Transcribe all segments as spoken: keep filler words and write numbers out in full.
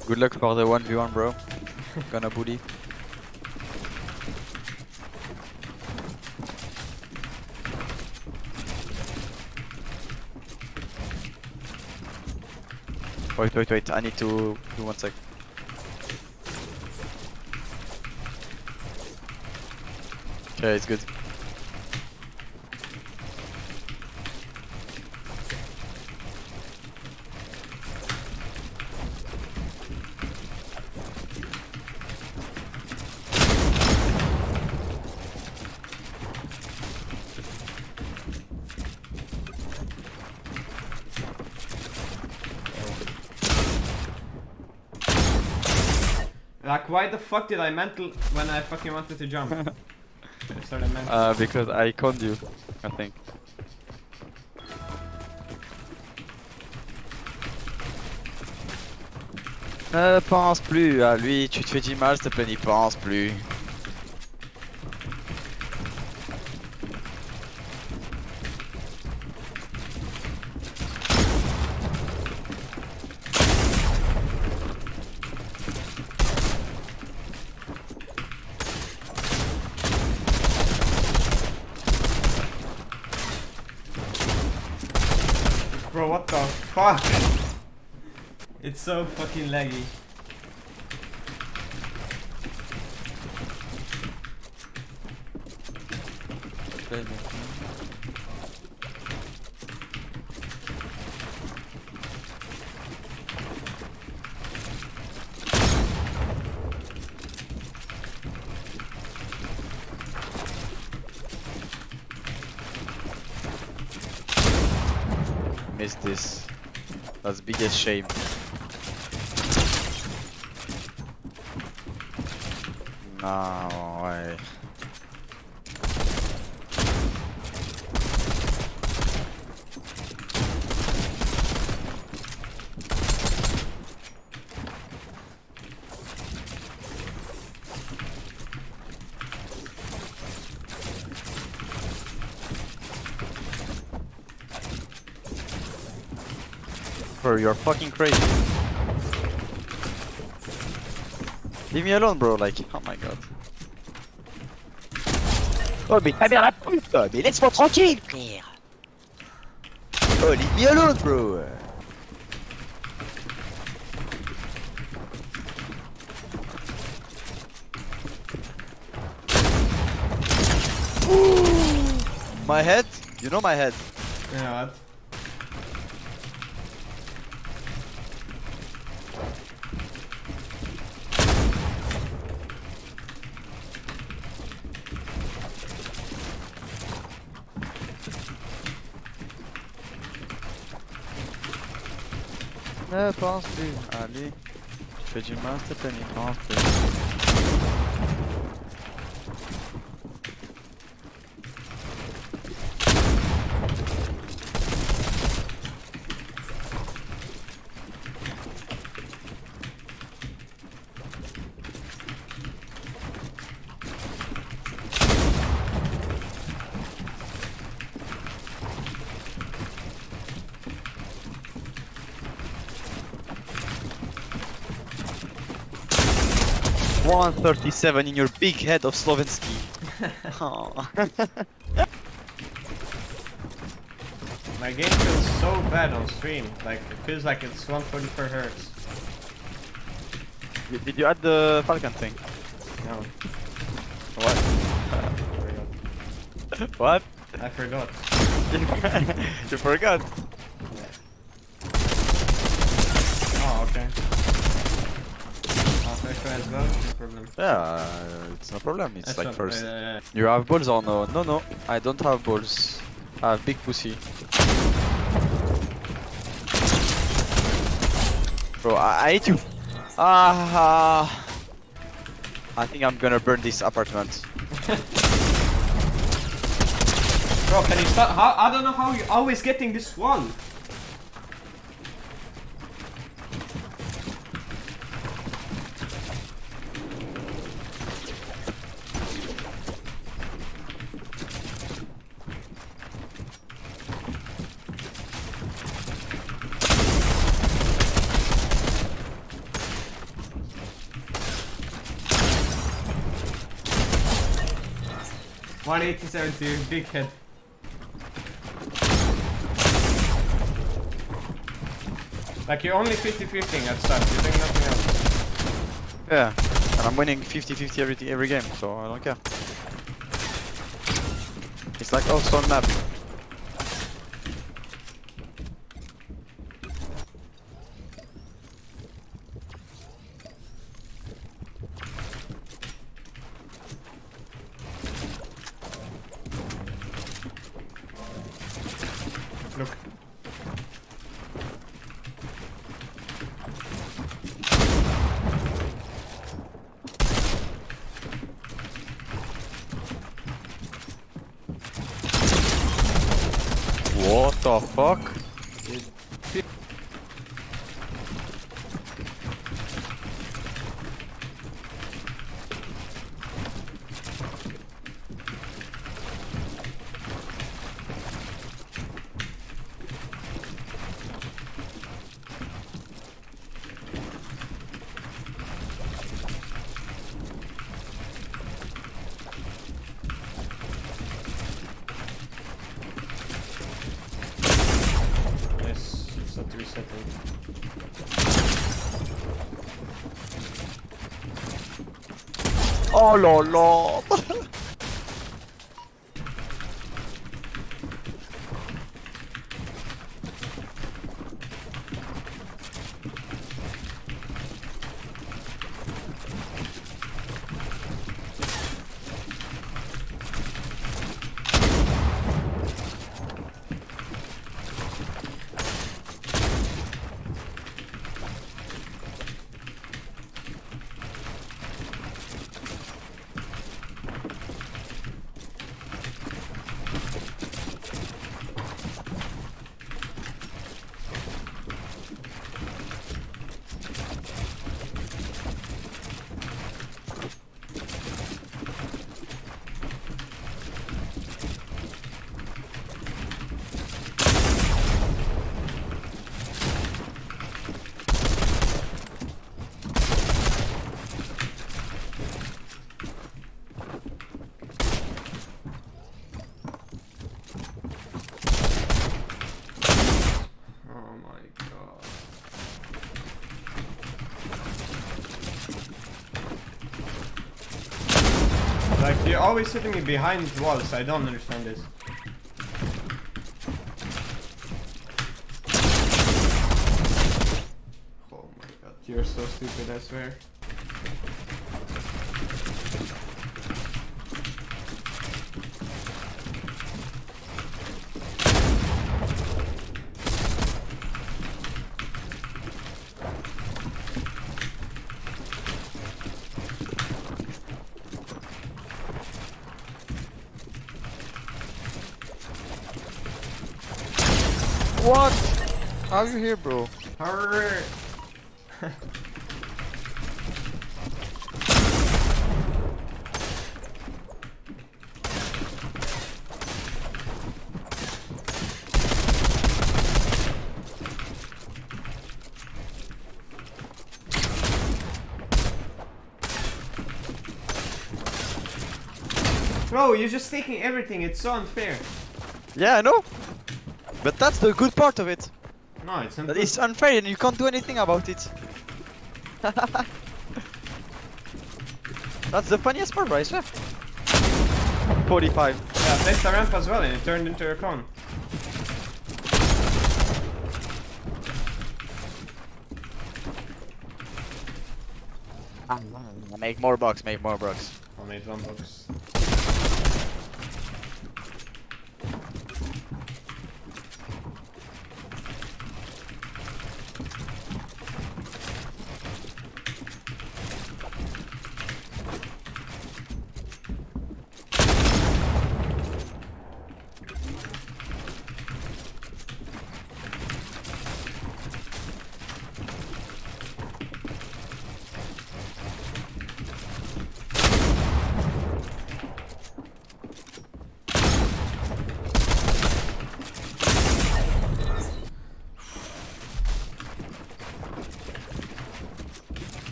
Good luck for the one v one, bro. Gonna bully. Wait, wait, wait. I need to do one sec. Okay, it's good. Like, why the fuck did I mental when I fucking wanted to jump? I started mental. Uh, because I conned you, I think. Ne pense plus à lui, tu te fais du mal, s'il te plaît, n'y pense plus. Bro, what the fuck? It's so fucking laggy. Missed this. That's biggest shame. No way. Bro, you're fucking crazy. Leave me alone, bro, like, oh my god. Oh, mais ta mère la pute, mais laisse-moi tranquille, frère. Oh, leave me alone, bro. My head? You know my head. Yeah, what? Ne pense plus. Allez. Je fais du mal, s'il te plaît, n'y pense plus. one thirty-seven in your big head of Slovensky. Oh. My game feels so bad on stream. Like, it feels like it's one forty-four hertz. Did you add the Falcon thing? No. What? I forgot. What? I forgot. You forgot? Oh, okay. Oh, first try as well? No problem. Yeah, uh, it's no problem. It's That's like not- first. uh, uh, You have balls or no? No, no, I don't have balls. I have big pussy. Bro, I, I hate you. Ah, I think I'm gonna burn this apartment. Bro, can you stop? How, I don't know how you're always getting this wall. one eighty-seven two, big head. Like you're only fifty fifty at start, you're doing nothing else. Yeah, and I'm winning fifty fifty every every game, so I don't care. It's like also on map. Look. What the fuck? Yes, it's not resetting. Oh lol lol. Like, you're always hitting me behind walls, I don't understand this. Oh my god, you're so stupid, I swear. What? How are you here, bro? Hurry! Bro, you're just taking everything, it's so unfair. Yeah, I know. But that's the good part of it. No, it's That unfair. it's unfair and you can't do anything about it. That's the funniest part, bro, I swear. forty-five. Yeah, I placed a ramp as well and it turned into a cone. Make more bucks, make more bucks. I made one box.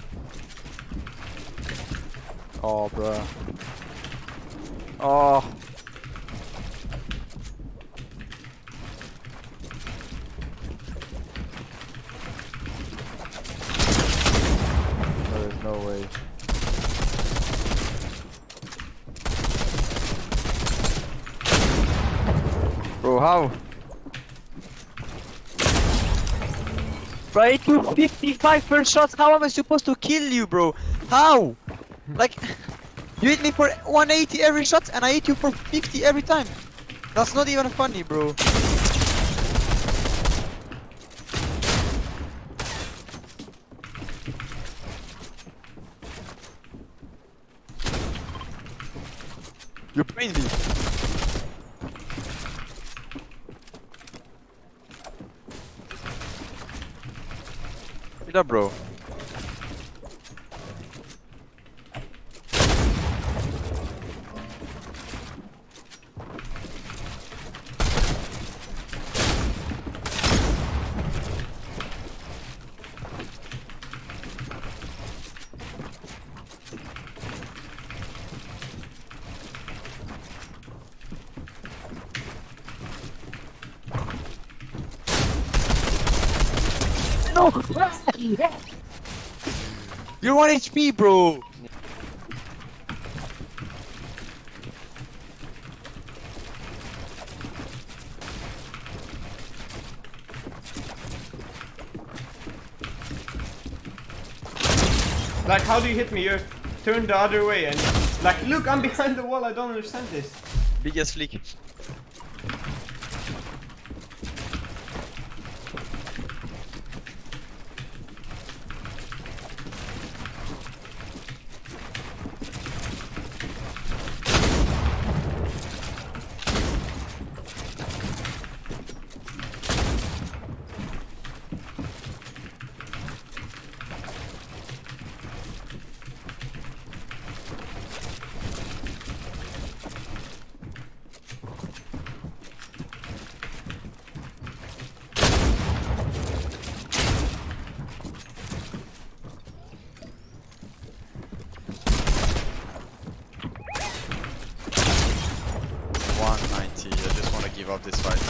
Oh, bro. Oh. how? Bro, I hit you fifty-five first shots. How am I supposed to kill you, bro? How? Like, you hit me for one eighty every shot, and I hit you for fifty every time. That's not even funny, bro. You're playing me. Get up, bro. No! You're one H P, bro! Like, how do you hit me? You're turned the other way and like, look, I'm behind the wall. I don't understand this. Biggest flick. one ninety, I just want to give up this fight.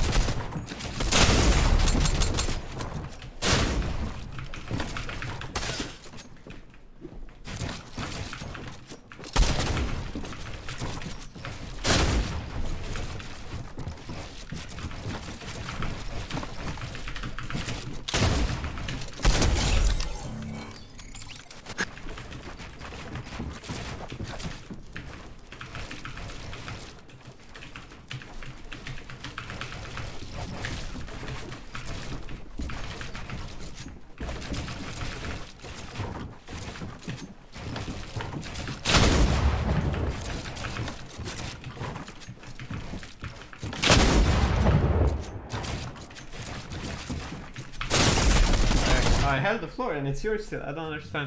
I held the floor and it's yours still. I don't understand.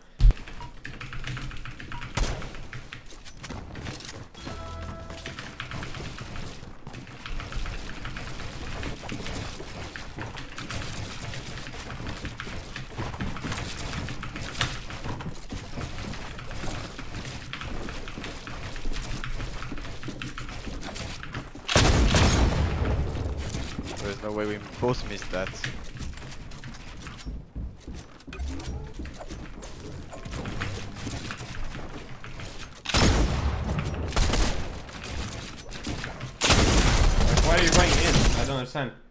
There's no way we both missed that. Why are you going in? I don't understand.